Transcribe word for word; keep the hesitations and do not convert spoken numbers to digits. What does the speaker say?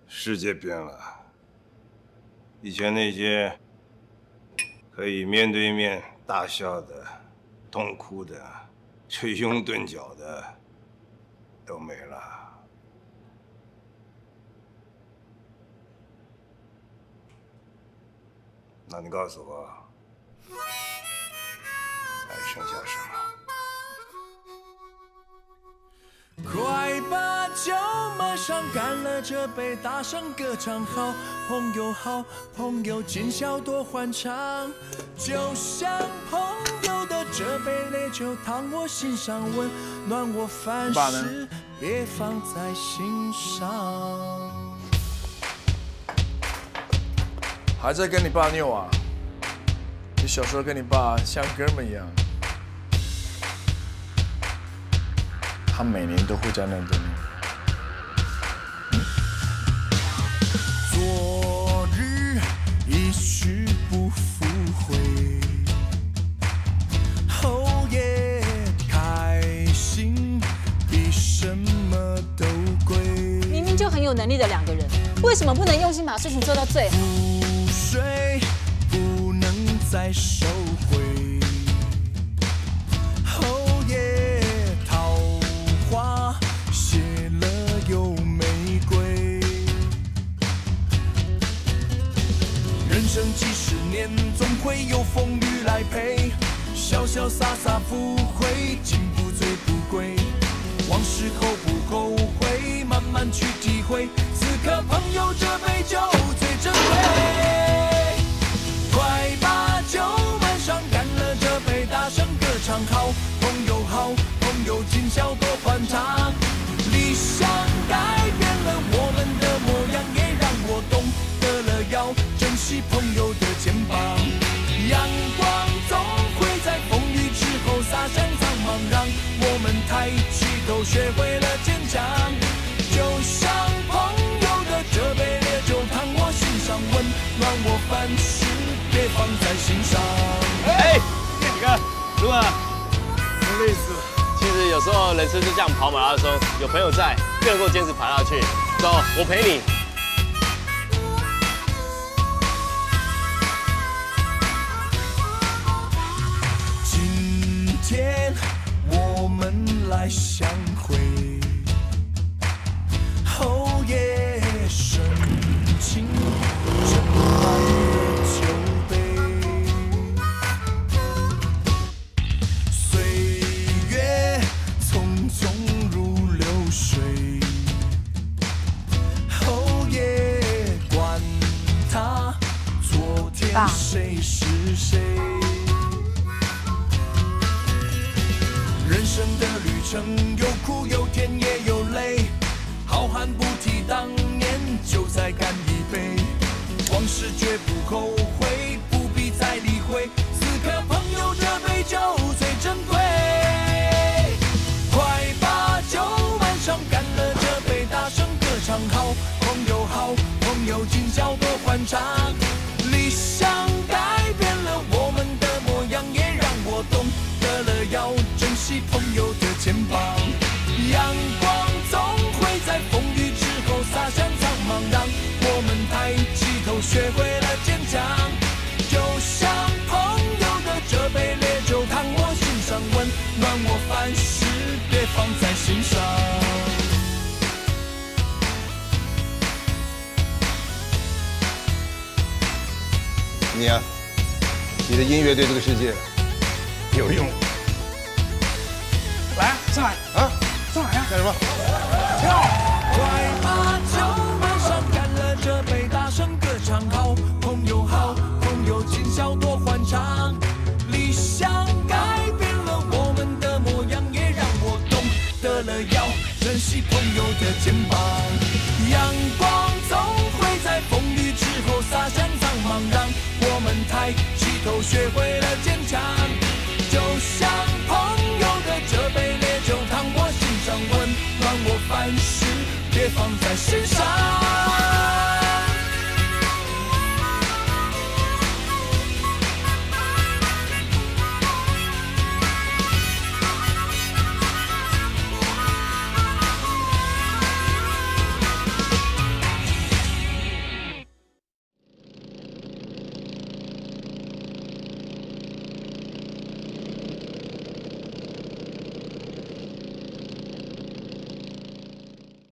世界变了，以前那些可以面对面大笑的、痛哭的、捶胸顿脚的都没了。那你告诉我，还剩下什么？ 快把酒马上干了，这杯大声歌唱，好朋友好朋友，今宵多欢畅。就像朋友的这杯烈酒，烫我心上，温暖我凡事，别放在心上。还在跟你爸拗啊？你小时候跟你爸像哥们一样。 他每年都会在那等你。嗯、昨日已去不复回，后夜开心比什么都贵。 明明就很有能力的两个人，为什么不能用心把事情做到最好？ 覆水不能再收回。 人生几十年，总会有风雨来陪。潇潇洒洒不悔，进步最不贵。往事后不后悔，慢慢去体会。此刻朋友这杯酒最珍贵。快把酒满上，干了这杯，大声歌唱。好朋友，好朋友，今宵多欢畅。理想改变了我们的模样，也让我懂得了要。 珍惜朋友的肩膀，阳光总会在风雨之后洒向苍茫，让我们抬起头，学会了坚强。就像朋友的这杯烈酒，烫我心上，温暖我凡事，别放在心上。 哎，建宇哥，如何？ 我累死了。 其实有时候人生就这样跑马拉松，有朋友在，更能够坚持跑下去。走，我陪你。 天，我们来相会。后夜深情，斟满了酒杯。岁月匆匆如流水。后夜管他昨天谁是谁。 人生的旅程有苦有甜也有泪，好汉不提当年，就再干一杯。往事绝不后悔，不必再理会。此刻朋友这杯酒最珍贵。快把酒满上，干了这杯，大声歌唱。好朋友，好朋友，今宵多欢畅。理想改变了我们的模样，也让我懂得了要。 珍惜朋友的肩膀，阳光总会在风雨之后洒向苍茫，让我们抬起头，学会了坚强。就像朋友的这杯烈酒，烫我心上，温暖我凡事，别放在心上。 你呀、啊，你的音乐对这个世界有用。 来，上来啊！上来呀！ 干什么？ 跳！ 快把酒满上，干了这杯，大声歌唱。好朋友，好朋友，今宵多欢畅。理想改变了我们的模样，也让我懂得了要珍惜朋友的肩膀。阳光总会在风雨之后洒向苍茫，让我们抬起头，学会了坚强。就像朋友的这杯烈酒，烫我心上，温暖我凡事，别放在心上。